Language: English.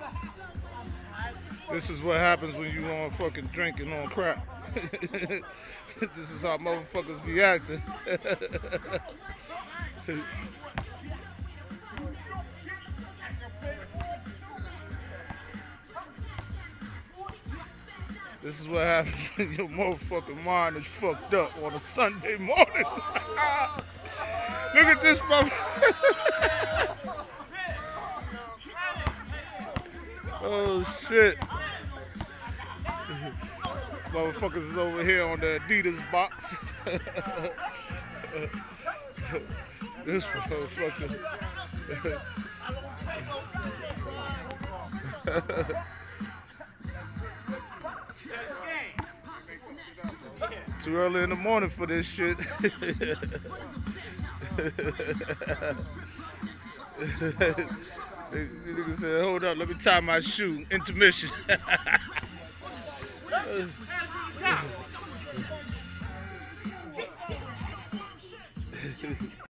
This is what happens when you on fucking drinking on crap. This is how motherfuckers be acting. This is what happens when your motherfucking mind is fucked up on a Sunday morning. Look at this motherfucker. Oh shit. Motherfuckers is over here on the Adidas box. This motherfucker. Too early in the morning for this shit. Nigga said, hold up, let me tie my shoe. Intermission.